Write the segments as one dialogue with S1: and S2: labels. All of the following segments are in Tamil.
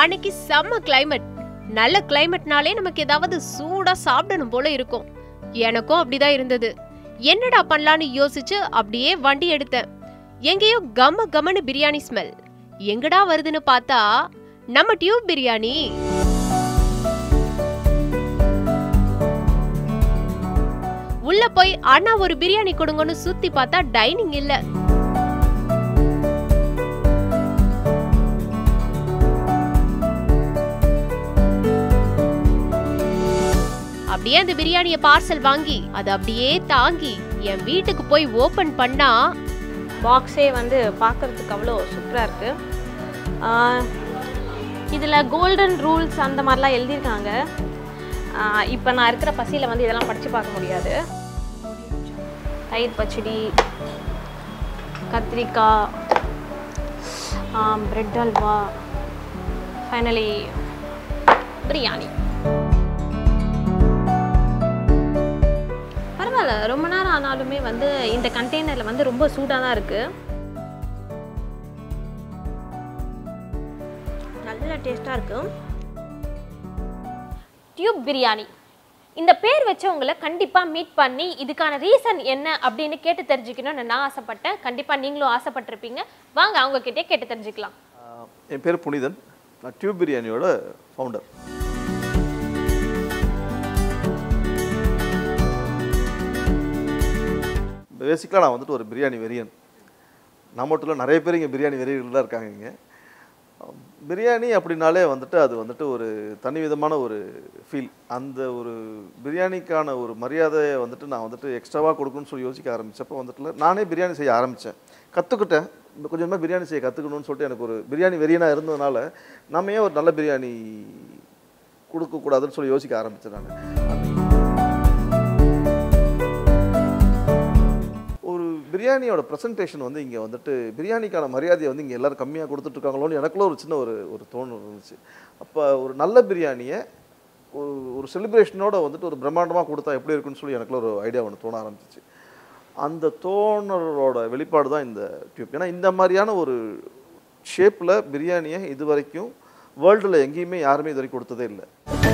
S1: அன்னைக்கு செம்ம கிளைமேட். நல்ல கிளைமேட்னாலே நமக்கு ஏதாவது சூடா சாப்பிடணும் போல இருக்கும். எனக்கும் அப்படிதான் இருந்தது. என்னடா பண்ணலான்னு யோசிச்சு அப்படியே வண்டி எடுத்தேன். எங்கேயோ கம கமன்னு பிரியாணி ஸ்மெல். எங்கடா வருதுன்னு பார்த்தா நம்ம டியூப் பிரியாணி. உள்ள போய் அண்ணா ஒரு பிரியாணி கொடுங்கன்னு சுத்தி பார்த்தா டைனிங் இல்ல. அப்படியே அந்த பிரியாணியை பார்சல் வாங்கி அதை அப்படியே தாங்கி என் வீட்டுக்கு போய் ஓபன் பண்ணா
S2: பாக்ஸே வந்து பார்க்கறதுக்கு அவ்வளோ சூப்பராக இருக்குது. இதில் கோல்டன் ரூல்ஸ் அந்த மாதிரிலாம் எழுதியிருக்காங்க. இப்போ நான் இருக்கிற பசியில் வந்து இதெல்லாம் படித்து பார்க்க முடியாது. தயிர் பச்சடி, கத்திரிக்காய், பிரெட் அல்வா, ஃபைனலி பிரியாணி. பரவாயில்ல, ரொம்ப நேரம் ஆனாலுமே வந்து இந்த கண்டெய்னரில் வந்து ரொம்ப சூடாக தான் இருக்குது. நல்ல டேஸ்ட்டாக இருக்குது. டியூப் பிரியாணி இந்த பேர் வச்சவங்களை கண்டிப்பாக மீட் பண்ணி இதுக்கான ரீசன் என்ன அப்படின்னு கேட்டு தெரிஞ்சுக்கணும்னு நான் ஆசைப்பட்டேன். கண்டிப்பாக நீங்களும் ஆசைப்பட்டிருப்பீங்க. வாங்க அவங்கக்கிட்டே கேட்டு தெரிஞ்சுக்கலாம்.
S3: என் பேர் புனிதன். நான் டியூப் பிரியாணியோட ஃபவுண்டர். பேசிக்கலாக நான் வந்துட்டு ஒரு பிரியாணி வெறியன். நான் மட்டும் இல்லை, நிறைய பேர் இங்கே பிரியாணி வெறியர்கள் தான் இருக்காங்க. இங்கே பிரியாணி அப்படின்னாலே வந்துட்டு அது வந்துட்டு ஒரு தனி விதமான ஒரு ஃபீல். அந்த ஒரு பிரியாணிக்கான ஒரு மரியாதையை வந்துட்டு நான் வந்துட்டு எக்ஸ்ட்ராவாக கொடுக்கணும்னு சொல்லி யோசிக்க ஆரம்பித்தப்போ வந்துட்டு நானே பிரியாணி செய்ய ஆரம்பித்தேன். கற்றுக்கிட்டேன். கொஞ்சமாக பிரியாணி செய்ய கற்றுக்கணும்னு சொல்லிட்டு எனக்கு ஒரு பிரியாணி வெறியனாக இருந்ததுனால நம்ம ஏன் ஒரு நல்ல பிரியாணி கொடுக்கக்கூடாதுன்னு சொல்லி யோசிக்க ஆரம்பித்தேன். நான் பிரியாணியோட ப்ரெசன்டேஷன் வந்து இங்கே வந்துட்டு பிரியாணிக்கான மரியாதையை வந்து இங்கே எல்லோரும் கம்மியாக கொடுத்துட்ருக்காங்களோன்னு எனக்குள்ள ஒரு சின்ன ஒரு தோணு இருந்துச்சு. அப்போ ஒரு நல்ல பிரியாணியை ஒரு செலிப்ரேஷனோட வந்துட்டு ஒரு பிரம்மாண்டமாக கொடுத்தா எப்படி இருக்குன்னு சொல்லி எனக்குள்ள ஒரு ஐடியா ஒன்று தோண ஆரம்பிச்சிச்சு. அந்த தோணலோட வெளிப்பாடு தான் இந்த டியூப். ஏன்னா இந்த மாதிரியான ஒரு ஷேப்பில் பிரியாணியை இது வரைக்கும் வேர்ல்டில் எங்கேயுமே யாருமே இது வரைக்கும் கொடுத்ததே இல்லை.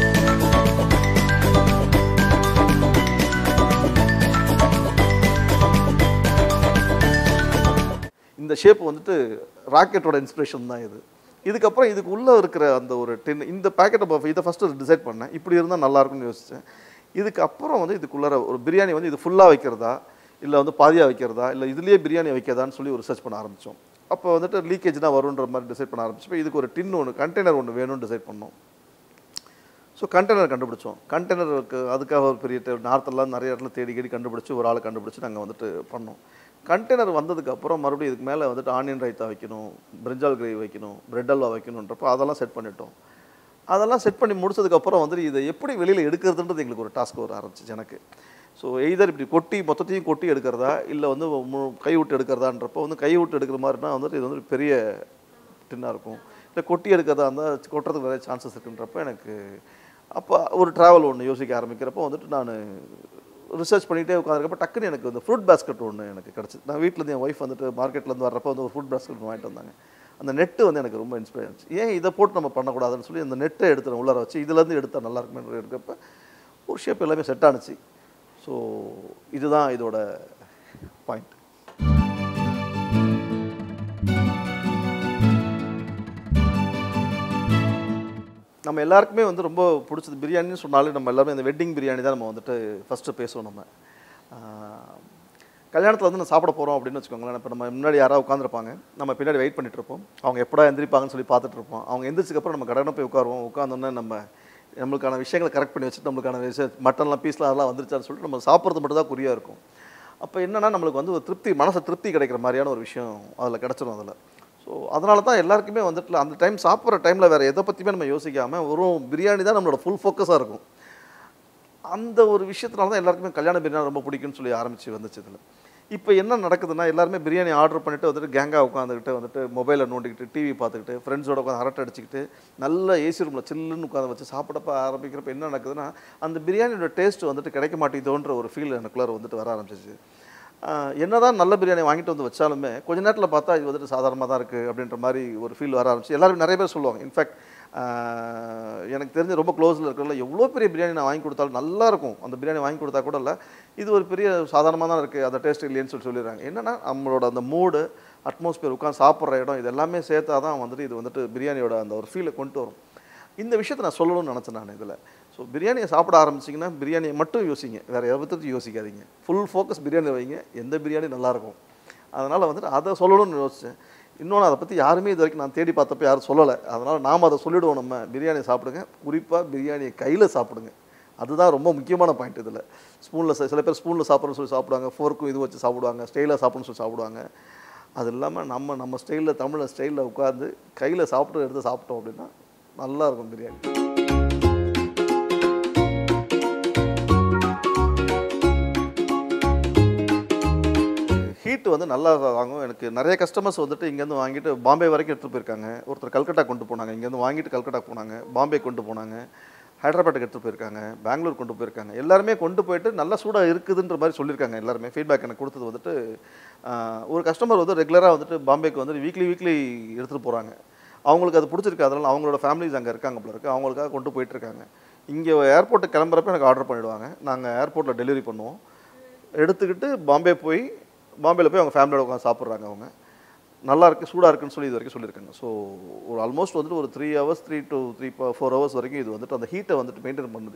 S3: இந்த ஷேப் வந்துட்டு ராக்கெட்டோட இன்ஸ்பிரேஷன் தான் இது. இதுக்கப்புறம் இதுக்கு உள்ளே இருக்கிற அந்த ஒரு இந்த பேக்கெட்டை இதை ஃபஸ்ட்டு டிசைட் பண்ணேன். இப்படி இருந்தால் நல்லாயிருக்கும்னு யோசித்தேன். இதுக்கப்புறம் வந்து இதுக்குள்ளார ஒரு பிரியாணி வந்து இது ஃபுல்லாக வைக்கிறதா இல்லை வந்து பாதியாக வைக்கிறதா இல்லை இதுலேயே பிரியாணி வைக்கிறதான்னு சொல்லி ஒரு ரிசர்ச் பண்ண ஆரம்பித்தோம். அப்போ வந்துட்டு லீக்கேஜ் தான் வருன்ற மாதிரி டிசைட் பண்ண ஆரம்பிச்சப்போ இதுக்கு ஒரு கண்டெய்னர் ஒன்று வேணும்னு டிசைட் பண்ணோம். ஸோ கண்டெய்னர் கண்டுபிடிச்சோம். கண்டெய்னருக்கு அதுக்காக ஒரு பெரிய நார்த்தெல்லாம் நிறைய இடத்துல தேடி கண்டுபிடிச்சி ஒரு ஆளை கண்டுபிடிச்சி நாங்கள் வந்துட்டு பண்ணோம். கண்டெய்னர் வந்ததுக்கப்புறம் மறுபடியும் இதுக்கு மேலே வந்துட்டு ஆனியன் ரைத்தா வைக்கணும், பிரிஞ்சால் கிரேவி வைக்கணும், பிரெட் அல்வா வைக்கணுன்றப்போ அதெல்லாம் செட் பண்ணிட்டோம். அதெல்லாம் செட் பண்ணி முடிச்சதுக்கப்புறம் வந்துட்டு இதை எப்படி வெளியில் எடுக்கிறதுன்றது எங்களுக்கு ஒரு டாஸ்க் வர ஆரம்பிச்சிச்சு எனக்கு. ஸோ எய்தர் இப்படி மொத்தத்தையும் கொட்டி எடுக்கிறதா இல்லை வந்து கை விட்டு எடுக்கிறதான்றப்போ வந்து கை விட்டு எடுக்கிற மாதிரினா வந்துட்டு இது வந்து பெரிய டின்னாக இருக்கும். இல்லை கொட்டி எடுக்கிறதா இருந்தால் கொட்டுறதுக்கு நிறைய சான்சஸ் இருக்குன்றப்போ எனக்கு அப்போ ஒரு ட்ராவல் ஒன்று யோசிக்க ஆரம்பிக்கிறப்போ வந்துட்டு நான் ரிசர்ச் பண்ணிகிட்டே உட்காந்துருக்கப்போ டக்குன்னு எனக்கு வந்து ஃப்ரூட் பேஸ்கெட் ஒன்று எனக்கு கிடச்சி. நான் வீட்டிலேருந்து என் ஒய்ஃப் வந்துட்டு மார்க்கெட்லேருந்து வர்றப்போ வந்து ஒரு ஃப்ரூட் பேஸ்கெட் வாங்கிட்டு வந்தாங்க. அந்த நெட்டு வந்து எனக்கு ரொம்ப இன்ஸ்பைர் ஆச்சு. ஏன் இதை போட்டு நம்ம பண்ணக்கூடாதுன்னு சொல்லி அந்த நெட்டை எடுத்து உள்ளார வச்சு இதுலேருந்து எடுத்தால் நல்லா இருக்குமே இருக்கப்போ ஒரு ஷேப் எல்லாமே செட் ஆணுச்சு. ஸோ இதுதான் இதோட பாயிண்ட். நம்ம எல்லாருக்குமே வந்து ரொம்ப பிடிச்சது பிரியாணின்னு சொன்னாலே நம்ம எல்லாருமே இந்த வெட்டிங் பிரியாணி தான் நம்ம வந்துட்டு ஃபஸ்ட்டு பேசுவோம். நம்ம கல்யாணத்தில் வந்து நான் சாப்பிட போகிறோம் அப்படின்னு வச்சுக்கோங்களேன். இப்போ நம்ம முன்னாடி யாராவது உட்காந்துருப்பாங்க, நம்ம பின்னாடி வெயிட் பண்ணிட்டு இருப்போம். அவங்க எப்படா எந்திரிப்பாங்கன்னு சொல்லி பார்த்துட்டு இருப்போம். அவங்க எந்திரிச்சதுக்கப்புறம் நம்ம கடனை போய் உட்காருவோம். உட்காந்தோன்னே நம்மளுக்கான விஷயங்களை கரெக்ட் பண்ணி வச்சுட்டு நம்மளுக்கான மட்டன்லாம் பீஸ்லாம் அதெல்லாம் வந்துருச்சான்னு சொல்லிட்டு நம்ம சாப்பிட்றது மட்டும் தான் குறியாக இருக்கும். அப்போ என்னென்னா நம்மளுக்கு வந்து ஒரு திருப்தி, மனசை திருப்தி கிடைக்கிற மாதிரியான ஒரு விஷயம் அதில் கிடச்சிரும் அதில். ஸோ அதனால தான் எல்லாருக்குமே வந்துட்டு அந்த டைம் சாப்பிட்ற டைமில் வேறு எதை பற்றியுமே நம்ம யோசிக்காமல் ஒரு பிரியாணி தான் நம்மளோட ஃபுல் ஃபோக்கஸாக இருக்கும். அந்த ஒரு விஷயத்தினால தான் எல்லாருக்குமே கல்யாண பிரியாணி ரொம்ப பிடிக்கும்னு சொல்லி ஆரம்பித்து வந்துச்சு இதில். இப்போ என்ன நடக்குதுன்னா எல்லாருமே பிரியாணி ஆர்டர் பண்ணிவிட்டு வந்துட்டு கேங்காக உட்காந்துக்கிட்டு வந்துட்டு மொபைலை நோண்டிக்கிட்டு டிவி பார்த்துக்கிட்டு ஃப்ரெண்ட்ஸோட உட்காந்து அரட்டை அடிச்சுக்கிட்டு நல்ல ஏசி ரூமில் சில்லுன்னு உட்காந்து வச்சு சாப்பிடப்ப ஆரம்பிக்கிறப்ப என்ன நடக்குதுன்னா அந்த பிரியாணியோட டேஸ்ட்டு வந்துட்டு கிடைக்க மாட்டேங்குதோன்ற ஒரு ஃபீல் எனக்குள்ளார வந்துட்டு வர ஆரம்பிச்சிச்சு. என்னதான் நல்ல பிரியாணி வாங்கிட்டு வந்து வச்சாலுமே கொஞ்ச நேரத்தில் பார்த்தா இது வந்துட்டு சாதாரணமாக தான் இருக்குது அப்படின்ற மாதிரி ஒரு ஃபீல் வர ஆரம்பிச்சு. எல்லாரும் நிறைய பேர் சொல்லுவாங்க. இன்ஃபேக்ட் எனக்கு தெரிஞ்ச ரொம்ப க்ளோஸில் இருக்கிறவங்கள எவ்வளோ பெரிய பிரியாணி நான் வாங்கி கொடுத்தாலும் நல்லாயிருக்கும், அந்த பிரியாணி வாங்கி கொடுத்தா கூட இல்லை, இது ஒரு பெரிய சாதாரணமாக தான் இருக்குது, அந்த டேஸ்ட் இல்லைன்னு சொல்லிடுறாங்க. என்னென்னா நம்மளோட அந்த மூடு, அட்மாஸ்பியர், உட்காந்து சாப்பிட்ற இடம், இது எல்லாமே சேர்த்தா தான் வந்துட்டு இது வந்துட்டு பிரியாணியோட அந்த ஒரு ஃபீலை கொண்டு வரும். இந்த விஷயத்தை நான் சொல்லணும்னு நினச்சேன் நான் இதில். ஸோ பிரியாணியை சாப்பிட ஆரம்பிச்சிங்கன்னா பிரியாணியை மட்டும் யோசிங்க, வேறு எதை பற்றி யோசிக்காதீங்க. ஃபுல் ஃபோக்கஸ் பிரியாணி வைங்க, எந்த பிரியாணி நல்லாயிருக்கும். அதனால் வந்துட்டு அதை சொல்லணும்னு யோசித்தேன். இன்னொன்று அதை பற்றி யாருமே இது வரைக்கும் நான் தேடி பார்த்தப்போ யாரும் சொல்லலை. அதனால் நாம் அதை சொல்லிவிடுவோம், நம்ம பிரியாணி சாப்பிடுங்க, குறிப்பாக பிரியாணியை கையில் சாப்பிடுங்க. அதுதான் ரொம்ப முக்கியமான பாயிண்ட் இதில். ஸ்பூனில் சில பேர் ஸ்பூனில் சாப்பிட்றன்னு சொல்லி சாப்பிடுவாங்க, ஃபோர்க்கும் இது வச்சு சாப்பிடுவாங்க, ஸ்டைலாக சாப்பிட்ணுன்னு சொல்லி சாப்பிடுவாங்க. அது இல்லாமல் நம்ம ஸ்டைலில், தமிழ் ஸ்டைலில் உட்காந்து கையில் சாப்பிட்டு எடுத்து சாப்பிட்டோம் அப்படின்னா நல்லாயிருக்கும் பிரியாணி. ஹீட் வந்து நல்லா வாங்கும். எனக்கு நிறைய கஸ்டமர்ஸ் வந்துட்டு இங்கேருந்து வாங்கிட்டு பாம்பே வரைக்கும் எடுத்துகிட்டு போயிருக்காங்க. ஒருத்தர் கல்கட்டா கொண்டு போனாங்க, இங்கேருந்து வாங்கிட்டு கல்கட்டா போனாங்க, பாம்பே கொண்டு போனாங்க, ஹைதராபாத்துக்கு எடுத்துகிட்டு போயிருக்காங்க, பெங்களூர் கொண்டு போயிருக்காங்க. எல்லாருமே கொண்டு போயிட்டு நல்லா சூடாக இருக்குதுன்ற மாதிரி சொல்லியிருக்காங்க. எல்லாருமே ஃபீட்பேக் எனக்கு கொடுத்தது வந்துட்டு, ஒரு கஸ்டமர் வந்து ரெகுலராக வந்துட்டு பாம்பேக்கு வந்துட்டு வீக்லி எடுத்துகிட்டு போகிறாங்க. அவங்களுக்கு அது பிடிச்சிருக்கு, அதனால் அவங்களோட ஃபேமிலிஸ் அங்கே இருக்காங்க போல இருக்குது, அவங்களுக்காக கொண்டு போயிட்டுருக்காங்க. இங்கே ஏர்போர்ட்டுக்கு கிளம்புறப்ப எனக்கு ஆர்டர் பண்ணிவிடுவாங்க, நாங்கள் ஏர்போர்ட்டில் டெலிவரி பண்ணுவோம். எடுத்துக்கிட்டு பாம்பே போய் அவங்க ஃபேமிலியோட உட்காந்து சாப்பிட்றாங்க. அவங்க நல்லா இருக்குது, சூடாக இருக்குன்னு சொல்லி இது வரைக்கும் சொல்லியிருக்காங்க. ஸோ ஒரு ஆல்மோஸ்ட் வந்துட்டு ஒரு 3 hours 3 to 4 hours வரைக்கும் இது வந்துட்டு அந்த ஹீட்டை வந்துட்டு மெயின்டைன் பண்ணுது.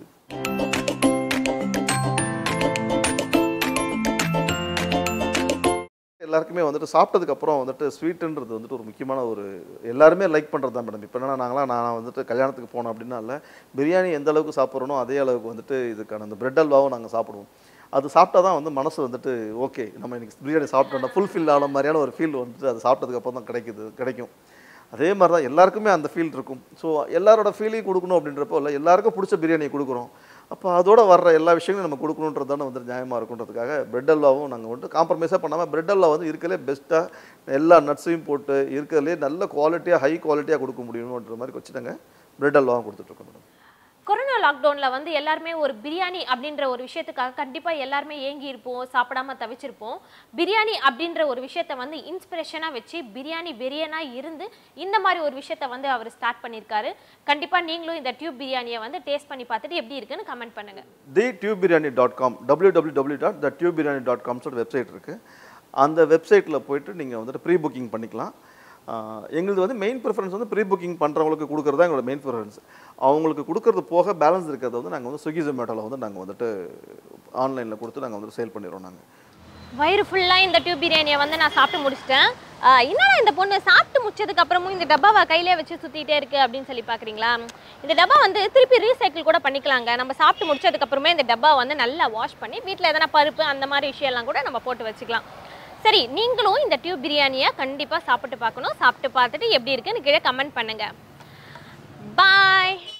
S3: எல்லாருக்குமே வந்துட்டு சாப்பிட்டதுக்கப்புறம் வந்துட்டு ஸ்வீட்டுன்றது வந்துட்டு ஒரு முக்கியமான ஒரு எல்லாருமே லைக் பண்ணுறது தான் மேடம். இப்போ என்னன்னா நான் வந்துட்டு கல்யாணத்துக்கு போனோம் அப்படின்னா இல்லை, பிரியாணி எந்த அளவுக்கு சாப்பிட்றனோ அதே அளவுக்கு வந்துட்டு இதுக்கான அந்த பிரெட் அல்வாவும் நாங்கள் சாப்பிடுவோம். அது சாப்பிட்டா தான் வந்து மனசு வந்துட்டு ஓகே, நம்ம இன்றைக்கி பிரியாணி சாப்பிட்டோம்னா ஃபுல்ஃபில் ஆன மாதிரியான ஒரு ஃபீல் வந்துட்டு அது சாப்பிட்டதுக்கப்புறம் தான் கிடைக்கும். அதே மாதிரி தான் எல்லாருக்குமே அந்த ஃபீல் இருக்கும். ஸோ எல்லாரோட ஃபீலையும் கொடுக்கணும் அப்படின்றப்போ இல்லை, எல்லாருக்கும் பிடிச்ச பிரியாணியை கொடுக்குறோம். அப்போ அதோட வர்ற எல்லா விஷயங்களும் நம்ம கொடுக்கணுன்றது தானே வந்து நியாயமாக இருக்குன்றதுக்காக பிரெட் அல்வாவும் நாங்கள் வந்துட்டு காம்ப்ரமைஸாக பண்ணாமல், பிரெட் அல்வா வந்து இருக்கிறதுலே பெஸ்ட்டாக எல்லா நட்ஸையும் போட்டு இருக்கிறதுலே நல்ல குவாலிட்டியாக ஹை குவாலிட்டியாக கொடுக்க முடியும்ன்ற மாதிரி வச்சுட்டாங்க பிரெட் அல்வாவும் கொடுத்துட்ருக்கோம் மேடம்.
S2: கொரோனா லாக்டவுனில் வந்து எல்லாருமே ஒரு பிரியாணி அப்படின்ற ஒரு விஷயத்துக்காக கண்டிப்பாக எல்லாருமே ஏங்கி இருப்போம், சாப்பிடாம தவிச்சிருப்போம். பிரியாணி அப்படின்ற ஒரு விஷயத்த வந்து இன்ஸ்பிரேஷனாக வச்சு பிரியாணி வெறியனாக இருந்து இந்த மாதிரி ஒரு விஷயத்த வந்து அவர் ஸ்டார்ட் பண்ணியிருக்காரு. கண்டிப்பாக நீங்களும் இந்த டியூப் பிரியாணியை வந்து டேஸ்ட் பண்ணி பார்த்துட்டு எப்படி இருக்குன்னு கமெண்ட் பண்ணுங்க.
S3: thetubebiryani.com www.thetubebiryani.com வெப்சைட் இருக்குது. அந்த வெப்சைட்டில் போயிட்டு நீங்கள் வந்துட்டு ப்ரீ புக்கிங் பண்ணிக்கலாம். எங்களுக்கு வந்து மெயின் ப்ரிஃபரன்ஸ் வந்து ப்ரீ புக்கிங் பண்ணுறவங்களுக்கு கொடுக்குறது தான் எங்களோட மெயின் ப்ரிஃபரன்ஸ். அவங்களுக்கு கொடுக்கறது போக பேலன்ஸ் இருக்கிறத வந்து நாங்கள் வந்து ஸ்விக்கி ஜொமேட்டோவில் வந்து நாங்கள் வந்துட்டு ஆன்லைனில் கொடுத்து நாங்கள் வந்து சேல் பண்ணிடுறோம். நாங்கள்
S2: வயிறு ஃபுல்லாக இந்த டியூப் பிரியாணியை வந்து நான் சாப்பிட்டு முடிச்சிட்டேன். என்னடா இந்த பொண்ணு சாப்பிட்டு முடிச்சதுக்கு அப்புறமும் இந்த டப்பாவை கையிலே வச்சு சுற்றிட்டே இருக்குது அப்படின்னு சொல்லி பார்க்குறீங்களா? இந்த டப்பா வந்து திருப்பி ரீசைக்கிள் கூட பண்ணிக்கலாங்க. நம்ம சாப்பிட்டு முடிச்சதுக்கப்புறமே இந்த டப்பா வந்து நல்லா வாஷ் பண்ணி வீட்டில் எதனா பருப்பு அந்த மாதிரி விஷயம்லாம் கூட நம்ம போட்டு வச்சுக்கலாம். சரி, நீங்களும் இந்த டியூப் பிரியாணியை கண்டிப்பாக சாப்பிட்டு பார்க்கணும். சாப்பிட்டு பார்த்துட்டு எப்படி இருக்குன்னு கீழே கமெண்ட் பண்ணுங்கள். பாய்.